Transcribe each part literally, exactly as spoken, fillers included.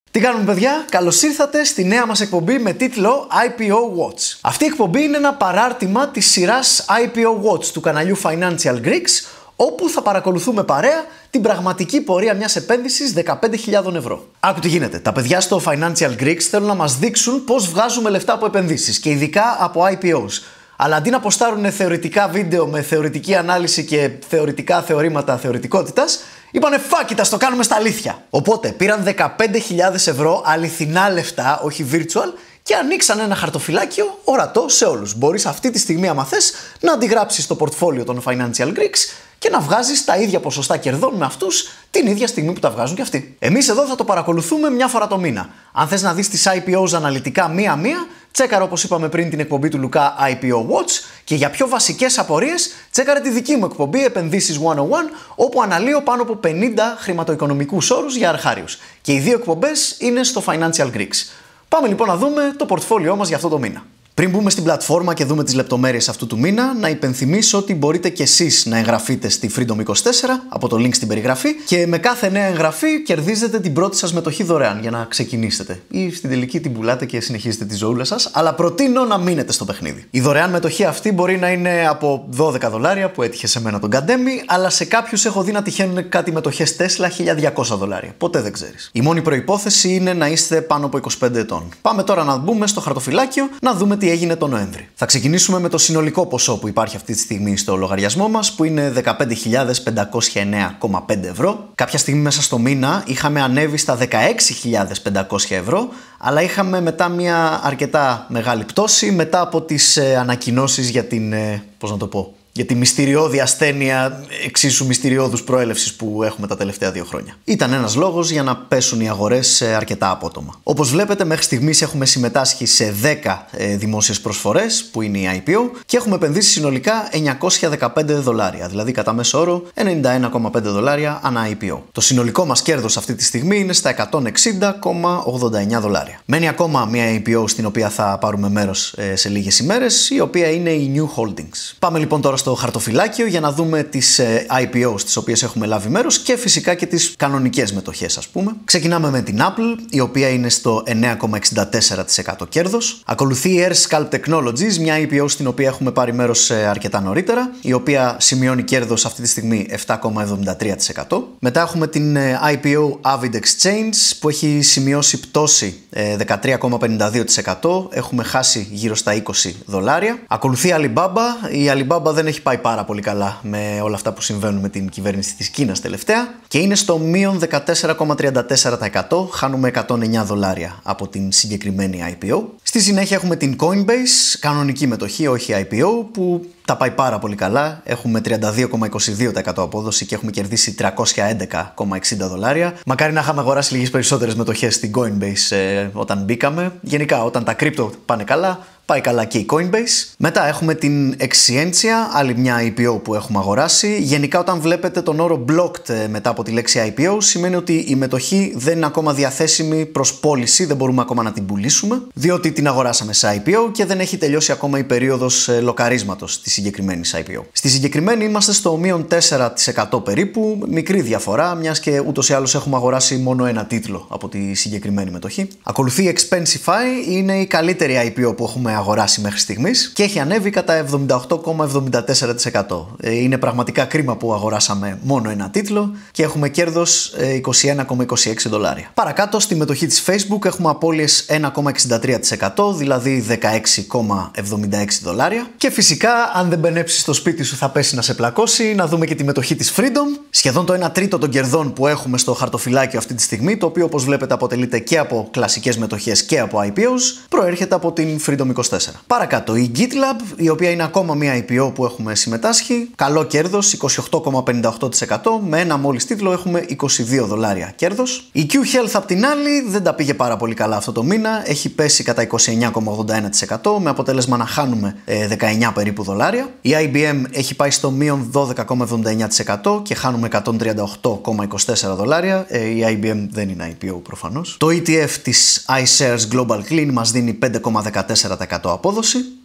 Τι κάνουμε, παιδιά? Καλώς ήρθατε στη νέα μας εκπομπή με τίτλο άι πι ο Watch. Αυτή η εκπομπή είναι ένα παράρτημα της σειράς άι πι ο Watch του καναλιού Financial Greeks, όπου θα παρακολουθούμε παρέα την πραγματική πορεία μιας επένδυσης δεκαπέντε χιλιάδες ευρώ. Άκου τι γίνεται. Τα παιδιά στο Financial Greeks θέλουν να μας δείξουν πώς βγάζουμε λεφτά από επενδύσεις και ειδικά από άι πι ό's. Αλλά αντί να ποστάρουν θεωρητικά βίντεο με θεωρητική ανάλυση και θεωρητικά θεωρήματα θεωρητικότητας, είπανε fuck it, ας το κάνουμε στα αλήθεια. Οπότε πήραν δεκαπέντε χιλιάδες ευρώ αληθινά λεφτά, όχι virtual, και ανοίξαν ένα χαρτοφυλάκιο ορατό σε όλους. Μπορείς αυτή τη στιγμή, άμα θες, να αντιγράψεις το πορτφόλιο των Financial Greeks και να βγάζεις τα ίδια ποσοστά κερδών με αυτούς την ίδια στιγμή που τα βγάζουν και αυτοί. Εμείς εδώ θα το παρακολουθούμε μια φορά το μήνα. Αν θες να δεις τις άι πι ό's αναλυτικά μία-μία, τσέκαρε όπως είπαμε πριν την εκπομπή του Λουκά άι πι ο Watch, και για πιο βασικές απορίες τσέκαρε τη δική μου εκπομπή Επενδύσεις εκατόν ένα, όπου αναλύω πάνω από πενήντα χρηματοοικονομικούς όρους για αρχάριους. Και οι δύο εκπομπές είναι στο Financial Greeks. Πάμε λοιπόν να δούμε το πορτφόλιό μας για αυτό το μήνα. Πριν μπούμε στην πλατφόρμα και δούμε τις λεπτομέρειες αυτού του μήνα, να υπενθυμίσω ότι μπορείτε κι εσείς να εγγραφείτε στη Freedom είκοσι τέσσερα από το link στην περιγραφή και με κάθε νέα εγγραφή κερδίζετε την πρώτη σας μετοχή δωρεάν για να ξεκινήσετε. Ή στην τελική την πουλάτε και συνεχίζετε τη ζωούλα σας, αλλά προτείνω να μείνετε στο παιχνίδι. Η δωρεάν μετοχή αυτή μπορεί να είναι από δώδεκα δολάρια που έτυχε σε μένα τον Καντέμι, αλλά σε κάποιους έχω δει να τυχαίνουν κάτι μετοχές Tesla χίλια διακόσια δολάρια. Ποτέ δεν ξέρεις. Η μόνη προϋπόθεση είναι να είστε πάνω από είκοσι πέντε ετών. Πάμε τώρα να μπούμε στο χαρτοφυλάκιο να δούμε τι έγινε το Νοέμβρη. Θα ξεκινήσουμε με το συνολικό ποσό που υπάρχει αυτή τη στιγμή στο λογαριασμό μας, που είναι δεκαπέντε χιλιάδες πεντακόσια εννέα κόμμα πέντε ευρώ. Κάποια στιγμή μέσα στο μήνα είχαμε ανέβει στα δεκαέξι χιλιάδες πεντακόσια ευρώ, αλλά είχαμε μετά μια αρκετά μεγάλη πτώση μετά από τις ε, ανακοινώσεις για την, ε, πώς να το πω, για τη μυστηριώδη ασθένεια εξίσου μυστηριώδους προέλευσης που έχουμε τα τελευταία δύο χρόνια. Ήταν ένας λόγος για να πέσουν οι αγορές αρκετά απότομα. Όπως βλέπετε, μέχρι στιγμής έχουμε συμμετάσχει σε δέκα ε, δημόσιες προσφορές, που είναι η άι πι ο, και έχουμε επενδύσει συνολικά εννιακόσια δεκαπέντε δολάρια, δηλαδή κατά μέσο όρο ενενήντα ένα κόμμα πέντε δολάρια ανά άι πι ο. Το συνολικό μας κέρδος αυτή τη στιγμή είναι στα εκατόν εξήντα κόμμα ογδόντα εννέα δολάρια. Μένει ακόμα μια άι πι ο στην οποία θα πάρουμε μέρος ε, σε λίγες ημέρες, η οποία είναι η New Holdings. Πάμε λοιπόν τώρα στο το χαρτοφυλάκιο για να δούμε τις ε, άι πι ό's τις οποίες έχουμε λάβει μέρος και φυσικά και τις κανονικές μετοχές, ας πούμε. Ξεκινάμε με την Apple, η οποία είναι στο εννέα κόμμα εξήντα τέσσερα τοις εκατό κέρδος. Ακολουθεί η AirSculpt Technologies, μια άι πι ο στην οποία έχουμε πάρει μέρος ε, αρκετά νωρίτερα, η οποία σημειώνει κέρδος αυτή τη στιγμή επτά κόμμα εβδομήντα τρία τοις εκατό. Μετά έχουμε την ε, άι πι ο Avid Exchange, που έχει σημειώσει πτώση ε, δεκατρία κόμμα πενήντα δύο τοις εκατό. Έχουμε χάσει γύρω στα είκοσι δολάρια. Ακολουθεί η Alibaba. Η Alibaba δεν έχει πάει πάρα πολύ καλά με όλα αυτά που συμβαίνουν με την κυβέρνηση της Κίνας τελευταία και είναι στο μείον δεκατέσσερα κόμμα τριάντα τέσσερα τοις εκατό, χάνουμε εκατόν εννέα δολάρια από την συγκεκριμένη άι πι ο. Στη συνέχεια έχουμε την Coinbase, κανονική μετοχή, όχι άι πι ο, που τα πάει πάρα πολύ καλά. Έχουμε τριάντα δύο κόμμα είκοσι δύο τοις εκατό απόδοση και έχουμε κερδίσει τριακόσια έντεκα κόμμα εξήντα δολάρια. Μακάρι να είχαμε αγοράσει λίγες περισσότερες μετοχές στην Coinbase ε, όταν μπήκαμε. Γενικά, όταν τα κρύπτο πάνε καλά, πάει καλά και η Coinbase. Μετά έχουμε την Exscientia, άλλη μια άι πι ο που έχουμε αγοράσει. Γενικά, όταν βλέπετε τον όρο blocked μετά από τη λέξη άι πι ο, σημαίνει ότι η μετοχή δεν είναι ακόμα διαθέσιμη προς πώληση, δεν μπορούμε ακόμα να την πουλήσουμε, διότι την αγοράσαμε σε άι πι ο και δεν έχει τελειώσει ακόμα η περίοδος λοκαρίσματος της συγκεκριμένης άι πι ο. Στη συγκεκριμένη είμαστε στο μείον τέσσερα τοις εκατό περίπου, μικρή διαφορά, μιας και ούτως ή άλλως έχουμε αγοράσει μόνο ένα τίτλο από τη συγκεκριμένη μετοχή. Ακολουθεί η Expensify, είναι η καλύτερη άι πι ο που έχουμε αγοράσει μέχρι στιγμής και έχει ανέβει κατά εβδομήντα οκτώ κόμμα εβδομήντα τέσσερα τοις εκατό. Είναι πραγματικά κρίμα που αγοράσαμε μόνο ένα τίτλο και έχουμε κέρδος είκοσι ένα κόμμα είκοσι έξι δολάρια. Παρακάτω, στη μετοχή της Facebook έχουμε απώλειες ένα κόμμα εξήντα τρία τοις εκατό, δηλαδή δεκαέξι κόμμα εβδομήντα έξι δολάρια. Και φυσικά, αν δεν μπενέψεις στο σπίτι σου, θα πέσει να σε πλακώσει. Να δούμε και τη μετοχή της Freedom. Σχεδόν το ένα τρίτο των κερδών που έχουμε στο χαρτοφυλάκιο αυτή τη στιγμή, το οποίο όπως βλέπετε αποτελείται και από κλασικές μετοχές και από άι πι ό's, προέρχεται από την Freedom είκοσι τέσσερα. Παρακάτω, η GitLab, η οποία είναι ακόμα μια άι πι ο που έχουμε συμμετάσχει. Καλό κέρδος, είκοσι οκτώ κόμμα πενήντα οκτώ τοις εκατό. Με ένα μόλις τίτλο έχουμε είκοσι δύο δολάρια κέρδος. Η Q-Health απ' την άλλη δεν τα πήγε πάρα πολύ καλά αυτό το μήνα. Έχει πέσει κατά είκοσι εννέα κόμμα ογδόντα ένα τοις εκατό με αποτέλεσμα να χάνουμε ε, δεκαεννέα περίπου δολάρια. Η άι μπι εμ έχει πάει στο μείον δώδεκα κόμμα εβδομήντα εννέα τοις εκατό και χάνουμε εκατόν τριάντα οκτώ κόμμα είκοσι τέσσερα δολάρια. Ε, η άι μπι εμ δεν είναι άι πι ο προφανώς. Το ι τι εφ της iShares Global Clean μας δίνει πέντε κόμμα δεκατέσσερα τοις εκατό απόδοση.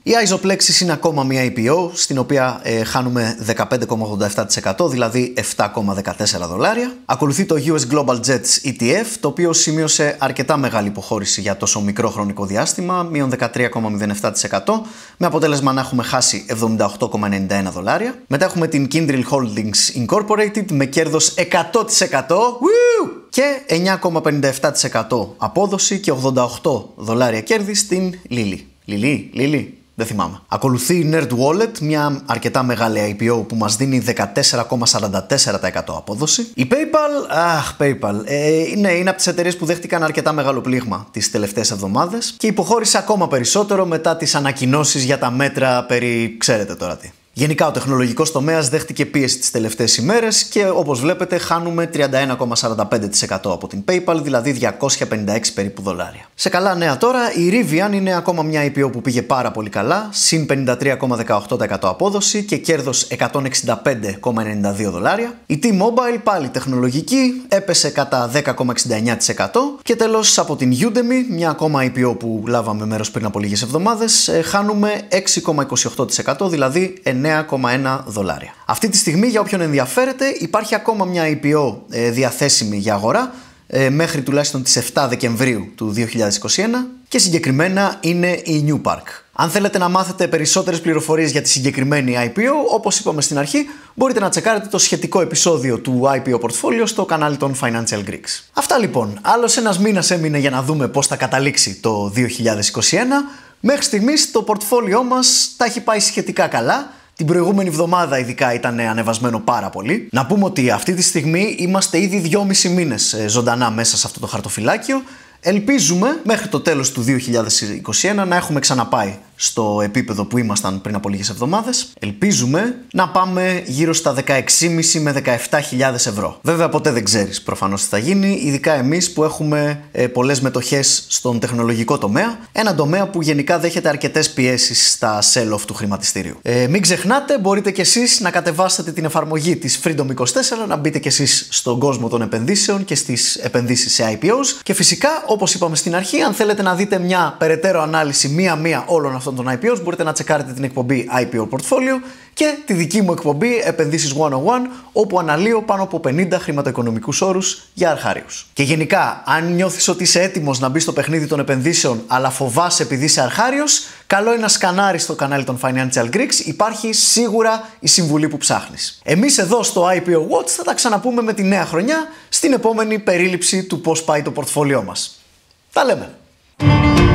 Η Isoplexis είναι ακόμα μια άι πι ο, στην οποία ε, χάνουμε δεκαπέντε κόμμα ογδόντα επτά τοις εκατό, δηλαδή επτά κόμμα δεκατέσσερα δολάρια. Ακολουθεί το γιου ες Global Jets ι τι εφ, το οποίο σημείωσε αρκετά μεγάλη υποχώρηση για τόσο μικρό χρονικό διάστημα, μείον δεκατρία κόμμα μηδέν επτά τοις εκατό, με αποτέλεσμα να έχουμε χάσει εβδομήντα οκτώ κόμμα ενενήντα ένα δολάρια. Μετά έχουμε την Kyndryl Holdings Incorporated με κέρδος εκατό τοις εκατό. Woo! Και εννιά κόμμα πενήντα επτά τοις εκατό απόδοση και ογδόντα οκτώ δολάρια κέρδη στην Lilly. Lilly, Lilly, δεν θυμάμαι. Ακολουθεί η NerdWallet, μια αρκετά μεγάλη άι πι ο που μας δίνει δεκατέσσερα κόμμα σαράντα τέσσερα τοις εκατό απόδοση. Η PayPal, αχ, PayPal, ε, ναι, είναι από τις εταιρείες που δέχτηκαν αρκετά μεγάλο πλήγμα τις τελευταίες εβδομάδες και υποχώρησε ακόμα περισσότερο μετά τις ανακοινώσεις για τα μέτρα περί, ξέρετε τώρα τι. Γενικά ο τεχνολογικός τομέας δέχτηκε πίεση τις τελευταίες ημέρες και όπως βλέπετε χάνουμε τριάντα ένα κόμμα σαράντα πέντε τοις εκατό από την PayPal, δηλαδή διακόσια πενήντα έξι περίπου δολάρια. Σε καλά νέα τώρα, η Rivian είναι ακόμα μια άι πι ο που πήγε πάρα πολύ καλά, συν πενήντα τρία κόμμα δεκαοκτώ τοις εκατό απόδοση και κέρδος εκατόν εξήντα πέντε κόμμα ενενήντα δύο δολάρια. Η T-Mobile, πάλι τεχνολογική, έπεσε κατά δέκα κόμμα εξήντα εννέα τοις εκατό και τέλος από την Udemy, μια ακόμα άι πι ο που λάβαμε μέρος πριν από λίγες εβδομάδες, χάνουμε έξι κόμμα είκοσι οκτώ τοις εκατό, δηλαδή εννέα κόμμα ένα δολάρια. Αυτή τη στιγμή, για όποιον ενδιαφέρεται, υπάρχει ακόμα μια άι πι ο ε, διαθέσιμη για αγορά ε, μέχρι τουλάχιστον τις επτά Δεκεμβρίου του δύο χιλιάδες είκοσι ένα και συγκεκριμένα είναι η Newpark. Αν θέλετε να μάθετε περισσότερες πληροφορίες για τη συγκεκριμένη άι πι ο, όπως είπαμε στην αρχή, μπορείτε να τσεκάρετε το σχετικό επεισόδιο του άι πι ο Portfolio στο κανάλι των Financial Greeks. Αυτά λοιπόν. Άλλος ένας μήνας έμεινε για να δούμε πώς θα καταλήξει το δύο χιλιάδες είκοσι ένα. Μέχρι στιγμής το πορτφόλιό μας τα έχει πάει σχετικά καλά. Την προηγούμενη εβδομάδα ειδικά ήταν ανεβασμένο πάρα πολύ. Να πούμε ότι αυτή τη στιγμή είμαστε ήδη δυόμισι μήνες ζωντανά μέσα σε αυτό το χαρτοφυλάκιο. Ελπίζουμε μέχρι το τέλος του δύο χιλιάδες είκοσι ένα να έχουμε ξαναπάει στο επίπεδο που ήμασταν πριν από λίγες εβδομάδες. Ελπίζουμε να πάμε γύρω στα δεκαέξι χιλιάδες πεντακόσιες με δεκαεπτά χιλιάδες ευρώ. Βέβαια ποτέ δεν ξέρεις προφανώς τι θα γίνει, ειδικά εμείς που έχουμε ε, πολλές μετοχές στον τεχνολογικό τομέα. Ένα τομέα που γενικά δέχεται αρκετές πιέσεις στα sell-off του χρηματιστήριου. Ε, μην ξεχνάτε, μπορείτε κι εσείς να κατεβάσετε την εφαρμογή της Freedom είκοσι τέσσερα, να μπείτε κι εσείς στον κόσμο των επενδύσεων και στις επενδύσεις σε άι πι ό's. Και φυσικά, όπως είπαμε στην αρχή, αν θέλετε να δείτε μια περαιτέρω ανάλυση μία-μία όλων αυτών των άι πι ό's, μπορείτε να τσεκάρετε την εκπομπή άι πι ο Portfolio και τη δική μου εκπομπή Επενδύσεις εκατόν ένα, όπου αναλύω πάνω από πενήντα χρηματοοικονομικούς όρους για αρχάριους. Και γενικά, αν νιώθεις ότι είσαι έτοιμος να μπεις στο παιχνίδι των επενδύσεων, αλλά φοβάσαι επειδή είσαι αρχάριος, καλό είναι να σκανάρεις το κανάλι των Financial Greeks, υπάρχει σίγουρα η συμβουλή που ψάχνεις. Εμείς εδώ στο άι πι ο Watch θα τα ξαναπούμε με τη νέα χρονιά στην επόμενη περίληψη του πώς πάει το πορτφόλιό μας. Τα λέμε!